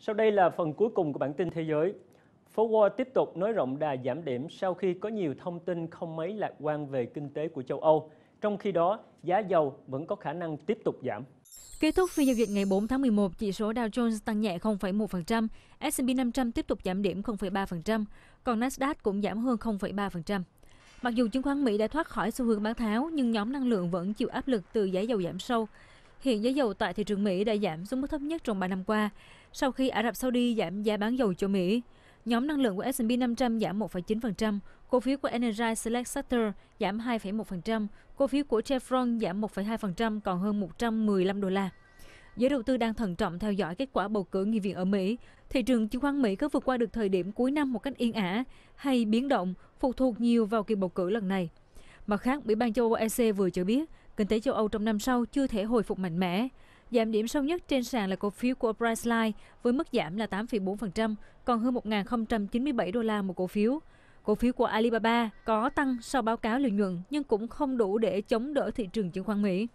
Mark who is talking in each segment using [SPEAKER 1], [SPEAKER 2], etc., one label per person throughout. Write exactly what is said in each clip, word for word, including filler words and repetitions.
[SPEAKER 1] Sau đây là phần cuối cùng của bản tin thế giới. Phố Wall tiếp tục nới rộng đà giảm điểm sau khi có nhiều thông tin không mấy lạc quan về kinh tế của châu Âu. Trong khi đó, giá dầu vẫn có khả năng tiếp tục giảm.
[SPEAKER 2] Kết thúc phiên giao dịch ngày bốn tháng mười một, chỉ số Dow Jones tăng nhẹ không phẩy một phần trăm, S and P năm trăm tiếp tục giảm điểm không phẩy ba phần trăm, còn Nasdaq cũng giảm hơn không phẩy ba phần trăm. Mặc dù chứng khoán Mỹ đã thoát khỏi xu hướng bán tháo, nhưng nhóm năng lượng vẫn chịu áp lực từ giá dầu giảm sâu. Hiện giá dầu tại thị trường Mỹ đã giảm xuống mức thấp nhất trong ba năm qua, sau khi Ả Rập Saudi giảm giá bán dầu cho Mỹ. Nhóm năng lượng của S and P năm trăm giảm một phẩy chín phần trăm, cổ phiếu của Energy Select Sector giảm hai phẩy một phần trăm, cổ phiếu của Chevron giảm một phẩy hai phần trăm còn hơn một trăm mười lăm đô la. Giới đầu tư đang thận trọng theo dõi kết quả bầu cử nghị viện ở Mỹ. Thị trường chứng khoán Mỹ có vượt qua được thời điểm cuối năm một cách yên ả hay biến động phụ thuộc nhiều vào kỳ bầu cử lần này. Mặt khác, Ủy ban châu Âu E C vừa cho biết kinh tế châu Âu trong năm sau chưa thể hồi phục mạnh mẽ. Giảm điểm sâu nhất trên sàn là cổ phiếu của Priceline với mức giảm là tám phẩy bốn phần trăm, còn hơn một nghìn không trăm chín mươi bảy đô la một cổ phiếu. Cổ phiếu của Alibaba có tăng sau báo cáo lợi nhuận nhưng cũng không đủ để chống đỡ thị trường chứng khoán Mỹ.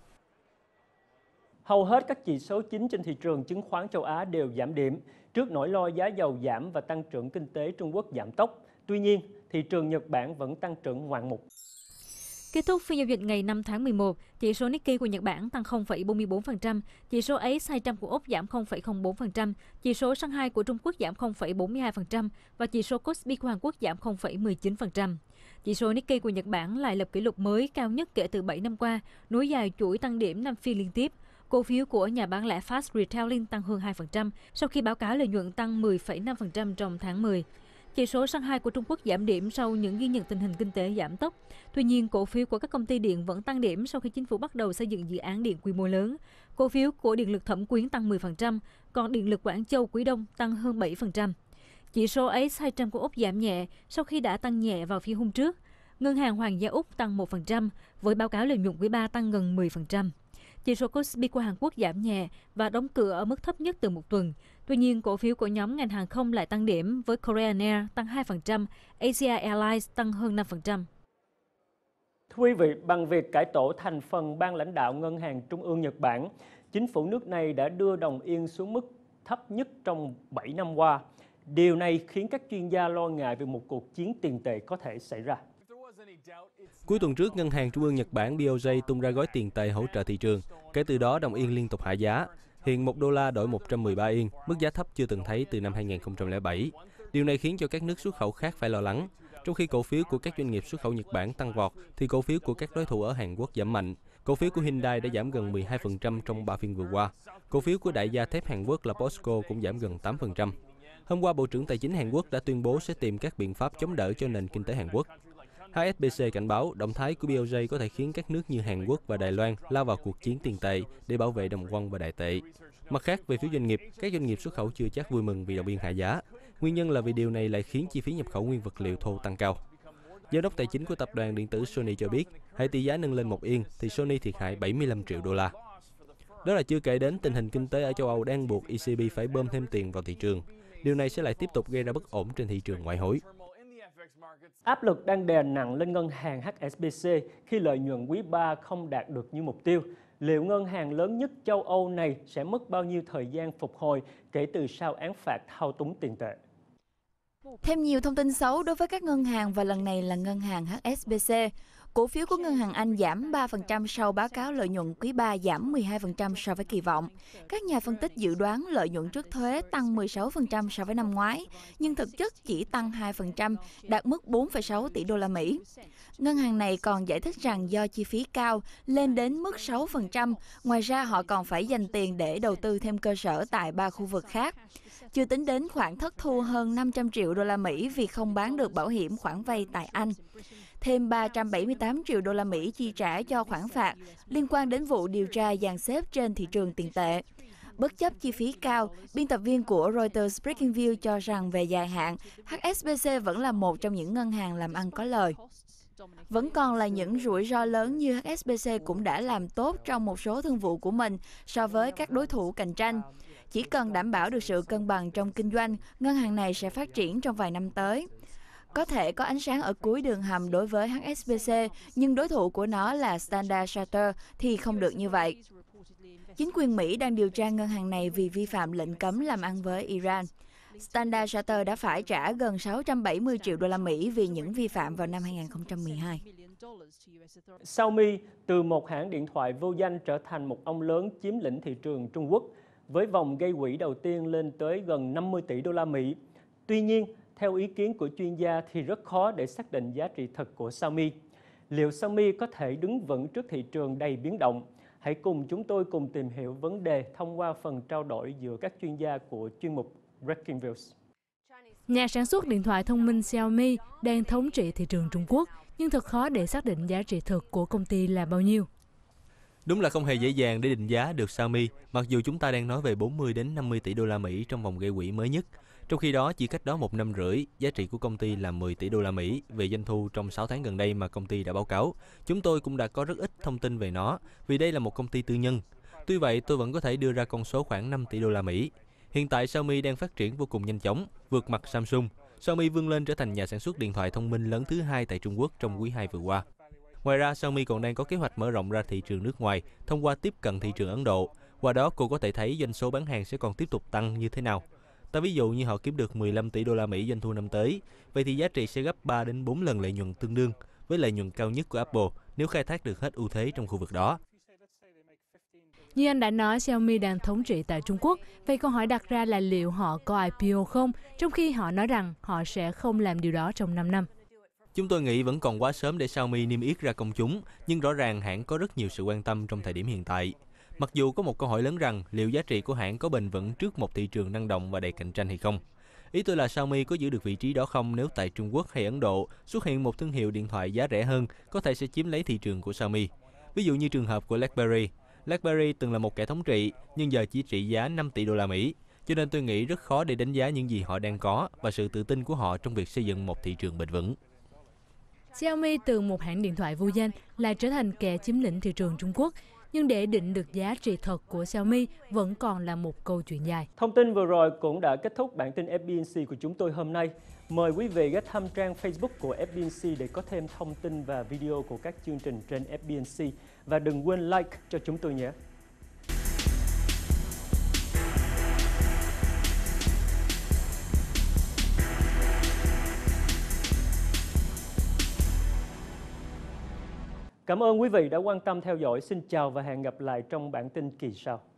[SPEAKER 1] Hầu hết các chỉ số chính trên thị trường chứng khoán châu Á đều giảm điểm trước nỗi lo giá dầu giảm và tăng trưởng kinh tế Trung Quốc giảm tốc. Tuy nhiên, thị trường Nhật Bản vẫn tăng trưởng ngoạn mục.
[SPEAKER 2] Kết thúc phiên giao dịch ngày năm tháng mười một, chỉ số Nikkei của Nhật Bản tăng không phẩy bốn mươi bốn phần trăm, chỉ số A S hai trăm của Úc giảm không phẩy không bốn phần trăm, chỉ số Shanghai của Trung Quốc giảm không phẩy bốn mươi hai phần trăm và chỉ số Kospi của Hàn Quốc giảm không phẩy mười chín phần trăm. Chỉ số Nikkei của Nhật Bản lại lập kỷ lục mới cao nhất kể từ bảy năm qua, nối dài chuỗi tăng điểm năm phiên liên tiếp. Cổ phiếu của nhà bán lẻ Fast Retailing tăng hơn hai phần trăm sau khi báo cáo lợi nhuận tăng mười phẩy năm phần trăm trong tháng mười. Chỉ số Shanghai của Trung Quốc giảm điểm sau những ghi nhận tình hình kinh tế giảm tốc. Tuy nhiên, cổ phiếu của các công ty điện vẫn tăng điểm sau khi chính phủ bắt đầu xây dựng dự án điện quy mô lớn. Cổ phiếu của Điện lực Thẩm Quyến tăng mười phần trăm, còn Điện lực Quảng Châu Quý Đông tăng hơn bảy phần trăm. Chỉ số A S hai trăm của Úc giảm nhẹ sau khi đã tăng nhẹ vào phiên hôm trước. Ngân hàng Hoàng gia Úc tăng một phần trăm, với báo cáo lợi nhuận quý ba tăng gần mười phần trăm. Chỉ số Kospi của Hàn Quốc giảm nhẹ và đóng cửa ở mức thấp nhất từ một tuần. Tuy nhiên, cổ phiếu của nhóm ngành hàng không lại tăng điểm với Korean Air tăng hai phần trăm, Asia Airlines tăng hơn năm phần trăm.
[SPEAKER 1] Thưa quý vị, bằng việc cải tổ thành phần ban lãnh đạo Ngân hàng Trung ương Nhật Bản, chính phủ nước này đã đưa đồng yên xuống mức thấp nhất trong bảy năm qua. Điều này khiến các chuyên gia lo ngại về một cuộc chiến tiền tệ có thể xảy ra.
[SPEAKER 3] Cuối tuần trước, Ngân hàng Trung ương Nhật Bản B O J tung ra gói tiền tệ hỗ trợ thị trường. Kể từ đó, đồng yên liên tục hạ giá. Hiện một đô la đổi một trăm mười ba yên, mức giá thấp chưa từng thấy từ năm hai nghìn không trăm lẻ bảy. Điều này khiến cho các nước xuất khẩu khác phải lo lắng. Trong khi cổ phiếu của các doanh nghiệp xuất khẩu Nhật Bản tăng vọt, thì cổ phiếu của các đối thủ ở Hàn Quốc giảm mạnh. Cổ phiếu của Hyundai đã giảm gần mười hai phần trăm trong ba phiên vừa qua. Cổ phiếu của đại gia thép Hàn Quốc là POSCO cũng giảm gần tám phần trăm. Hôm qua, Bộ trưởng Tài chính Hàn Quốc đã tuyên bố sẽ tìm các biện pháp chống đỡ cho nền kinh tế Hàn Quốc. H S B C cảnh báo động thái của B O J có thể khiến các nước như Hàn Quốc và Đài Loan lao vào cuộc chiến tiền tệ để bảo vệ đồng won và đại tệ. Mặt khác, về phía doanh nghiệp, các doanh nghiệp xuất khẩu chưa chắc vui mừng vì đồng yên hạ giá. Nguyên nhân là vì điều này lại khiến chi phí nhập khẩu nguyên vật liệu thô tăng cao. Giám đốc tài chính của tập đoàn điện tử Sony cho biết, hệ tỷ giá nâng lên một yên thì Sony thiệt hại bảy mươi lăm triệu đô la. Đó là chưa kể đến tình hình kinh tế ở châu Âu đang buộc E C B phải bơm thêm tiền vào thị trường. Điều này sẽ lại tiếp tục gây ra bất ổn trên thị trường ngoại hối.
[SPEAKER 1] Áp lực đang đè nặng lên ngân hàng H S B C khi lợi nhuận quý ba không đạt được như mục tiêu. Liệu ngân hàng lớn nhất châu Âu này sẽ mất bao nhiêu thời gian phục hồi kể từ sau án phạt thao túng tiền tệ?
[SPEAKER 4] Thêm nhiều thông tin xấu đối với các ngân hàng và lần này là ngân hàng H S B C. Cổ phiếu của ngân hàng Anh giảm ba phần trăm sau báo cáo lợi nhuận quý ba giảm mười hai phần trăm so với kỳ vọng. Các nhà phân tích dự đoán lợi nhuận trước thuế tăng mười sáu phần trăm so với năm ngoái, nhưng thực chất chỉ tăng hai phần trăm, đạt mức bốn phẩy sáu tỷ đô la Mỹ. Ngân hàng này còn giải thích rằng do chi phí cao lên đến mức sáu phần trăm, ngoài ra họ còn phải dành tiền để đầu tư thêm cơ sở tại ba khu vực khác. Chưa tính đến khoản thất thu hơn năm trăm triệu đô la Mỹ vì không bán được bảo hiểm khoản vay tại Anh. Thêm ba trăm bảy mươi tám triệu đô la Mỹ chi trả cho khoản phạt liên quan đến vụ điều tra dàn xếp trên thị trường tiền tệ. Bất chấp chi phí cao, biên tập viên của Reuters Breakingview cho rằng về dài hạn, H S B C vẫn là một trong những ngân hàng làm ăn có lời. Vẫn còn là những rủi ro lớn như H S B C cũng đã làm tốt trong một số thương vụ của mình so với các đối thủ cạnh tranh. Chỉ cần đảm bảo được sự cân bằng trong kinh doanh, ngân hàng này sẽ phát triển trong vài năm tới. có thể có ánh sáng ở cuối đường hầm đối với hát ét bê xê, nhưng đối thủ của nó là Standard Chartered thì không được như vậy. Chính quyền Mỹ đang điều tra ngân hàng này vì vi phạm lệnh cấm làm ăn với Iran. Standard Chartered đã phải trả gần sáu trăm bảy mươi triệu đô la Mỹ vì những vi phạm vào năm hai nghìn không trăm mười hai.
[SPEAKER 1] Xiaomi từ một hãng điện thoại vô danh trở thành một ông lớn chiếm lĩnh thị trường Trung Quốc với vòng gây quỹ đầu tiên lên tới gần năm mươi tỷ đô la Mỹ. Tuy nhiên, theo ý kiến của chuyên gia thì rất khó để xác định giá trị thật của Xiaomi. Liệu Xiaomi có thể đứng vững trước thị trường đầy biến động? Hãy cùng chúng tôi cùng tìm hiểu vấn đề thông qua phần trao đổi giữa các chuyên gia của chuyên mục Breaking Views.
[SPEAKER 2] Nhà sản xuất điện thoại thông minh Xiaomi đang thống trị thị trường Trung Quốc, nhưng thật khó để xác định giá trị thực của công ty là bao nhiêu.
[SPEAKER 3] Đúng là không hề dễ dàng để định giá được Xiaomi, mặc dù chúng ta đang nói về bốn mươi đến năm mươi tỷ đô la Mỹ trong vòng gây quỹ mới nhất. Trong khi đó, chỉ cách đó một năm rưỡi, giá trị của công ty là mười tỷ đô la Mỹ về doanh thu trong sáu tháng gần đây mà công ty đã báo cáo. Chúng tôi cũng đã có rất ít thông tin về nó, vì đây là một công ty tư nhân. Tuy vậy, tôi vẫn có thể đưa ra con số khoảng năm tỷ đô la Mỹ. Hiện tại, Xiaomi đang phát triển vô cùng nhanh chóng, vượt mặt Samsung. Xiaomi vươn lên trở thành nhà sản xuất điện thoại thông minh lớn thứ hai tại Trung Quốc trong quý hai vừa qua. Ngoài ra, Xiaomi còn đang có kế hoạch mở rộng ra thị trường nước ngoài thông qua tiếp cận thị trường Ấn Độ. Qua đó, cô có thể thấy doanh số bán hàng sẽ còn tiếp tục tăng như thế nào. Ta ví dụ như họ kiếm được mười lăm tỷ đô la Mỹ doanh thu năm tới, vậy thì giá trị sẽ gấp ba đến bốn lần lợi nhuận tương đương với lợi nhuận cao nhất của Apple nếu khai thác được hết ưu thế trong khu vực đó.
[SPEAKER 2] Như anh đã nói, Xiaomi đang thống trị tại Trung Quốc. Vậy câu hỏi đặt ra là liệu họ có i pê o không, trong khi họ nói rằng họ sẽ không làm điều đó trong năm năm.
[SPEAKER 3] Chúng tôi nghĩ vẫn còn quá sớm để Xiaomi niêm yết ra công chúng, nhưng rõ ràng hãng có rất nhiều sự quan tâm trong thời điểm hiện tại. Mặc dù có một câu hỏi lớn rằng liệu giá trị của hãng có bền vững trước một thị trường năng động và đầy cạnh tranh hay không. Ý tôi là Xiaomi có giữ được vị trí đó không nếu tại Trung Quốc hay Ấn Độ xuất hiện một thương hiệu điện thoại giá rẻ hơn có thể sẽ chiếm lấy thị trường của Xiaomi. Ví dụ như trường hợp của BlackBerry. BlackBerry từng là một kẻ thống trị nhưng giờ chỉ trị giá năm tỷ đô la Mỹ. Cho nên tôi nghĩ rất khó để đánh giá những gì họ đang có và sự tự tin của họ trong việc xây dựng một thị trường bền vững.
[SPEAKER 2] Xiaomi từ một hãng điện thoại vô danh lại trở thành kẻ chiếm lĩnh thị trường Trung Quốc. Nhưng để định được giá trị thật của Xiaomi vẫn còn là một câu chuyện dài.
[SPEAKER 1] Thông tin vừa rồi cũng đã kết thúc bản tin ép bê en xê của chúng tôi hôm nay. Mời quý vị ghé thăm trang Facebook của ép bê en xê để có thêm thông tin và video của các chương trình trên ép bê en xê. Và đừng quên like cho chúng tôi nhé. Cảm ơn quý vị đã quan tâm theo dõi. Xin chào và hẹn gặp lại trong bản tin kỳ sau.